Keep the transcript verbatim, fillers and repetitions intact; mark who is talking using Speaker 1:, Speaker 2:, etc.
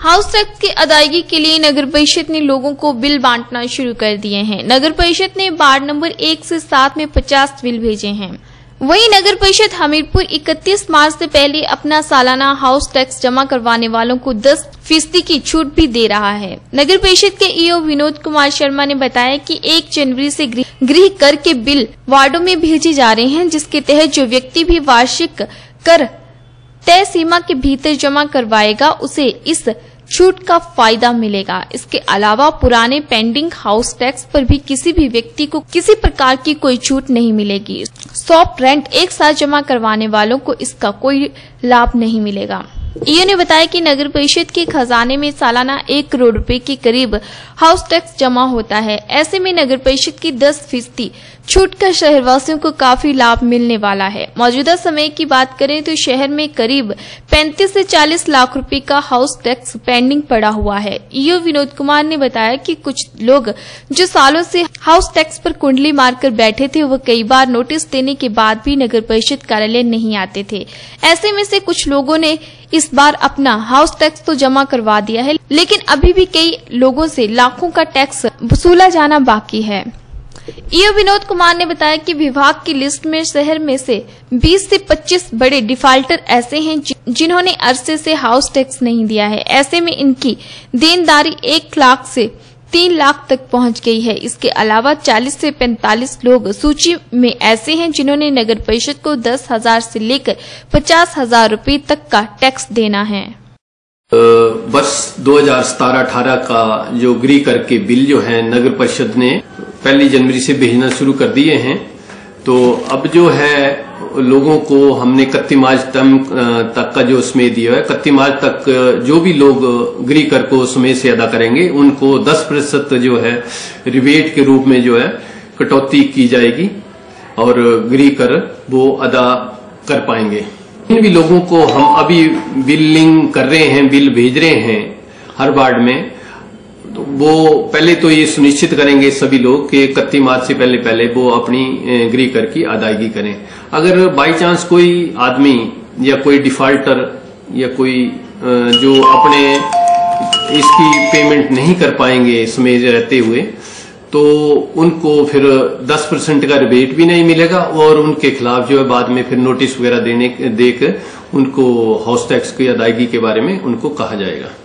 Speaker 1: House tax की अदायगी के लिए नगर परिषद ने लोगों को बिल बांटना शुरू कर दिए हैं। नगर परिषद ने वार्ड नंबर एक से सात में पचास बिल भेजे हैं। वहीं नगर परिषद हमीरपुर इकतीस मार्च से पहले अपना सालाना हाउस टैक्स जमा करवाने वालों को दस फीसदी की छूट भी दे रहा है। नगर परिषद के ईओ विनोद कुमार शर्मा ने बताया कि एक जनवरी से गृह कर के बिल वार्डों में भेजे जा रहे हैं, जिसके तहत जो व्यक्ति भी वार्षिक कर तय सीमा के भीतर जमा करवाएगा उसे इस छूट का फायदा मिलेगा। इसके अलावा पुराने पेंडिंग हाउस टैक्स पर भी किसी भी व्यक्ति को किसी प्रकार की कोई छूट नहीं मिलेगी। सॉफ्ट रेंट एक साथ जमा करवाने वालों को इसका कोई लाभ नहीं मिलेगा। ईओ ने बताया कि नगर परिषद के खजाने में सालाना एक करोड़ रुपए के करीब हाउस टैक्स जमा होता है। ऐसे में नगर परिषद की दस फीसदी छूट का शहरवासियों को काफी लाभ मिलने वाला है। मौजूदा समय की बात करें तो शहर में करीब पैंतीस से चालीस लाख रुपए का हाउस टैक्स पेंडिंग पड़ा हुआ है। ईओ विनोद कुमार ने बताया कि कुछ लोग जो सालों से हाउस टैक्स पर कुंडली मारकर बैठे थे, वो कई बार नोटिस देने के बाद भी नगर परिषद कार्यालय नहीं आते थे। ऐसे में से कुछ लोगों ने इस बार अपना हाउस टैक्स तो जमा करवा दिया है, लेकिन अभी भी कई लोगों से लाखों का टैक्स वसूला जाना बाकी है। ईओ विनोद कुमार ने बताया कि विभाग की लिस्ट में शहर में से बीस से पच्चीस बड़े डिफाल्टर ऐसे हैं जिन्होंने अरसे से हाउस टैक्स नहीं दिया है। ऐसे में इनकी देनदारी एक लाख से तीन लाख तक पहुंच गई है। इसके अलावा चालीस से पैंतालीस लोग सूची में ऐसे हैं जिन्होंने नगर परिषद को दस हजार से लेकर पचास हजार रूपए तक का टैक्स देना है।
Speaker 2: वर्ष दो हजार सतारह अठारह का जो गृह कर के बिल जो है नगर परिषद ने पहली जनवरी से भेजना शुरू कर दिए हैं। तो अब जो है लोगों को हमने इकतीस मार्च तक का जो समय दिया है, इकतीस मार्च तक जो भी लोग गृह कर को समय से अदा करेंगे उनको दस प्रतिशत जो है रिबेट के रूप में जो है कटौती की जाएगी और गृह कर वो अदा कर पाएंगे। इन भी लोगों को हम अभी बिलिंग कर रहे हैं, बिल भेज रहे हैं हर वार्ड में, तो वो पहले तो ये सुनिश्चित करेंगे सभी लोग कि इकतीस मार्च से पहले पहले वो अपनी गृह कर की अदायगी करें। अगर बाई चांस कोई आदमी या कोई डिफाल्टर या कोई जो अपने इसकी पेमेंट नहीं कर पाएंगे समय रहते हुए, तो उनको फिर दस परसेंट का रिबेट भी नहीं मिलेगा और उनके खिलाफ जो है बाद में फिर नोटिस वगैरह देने देकर उनको हाउस टैक्स की अदायगी के बारे में उनको कहा जाएगा।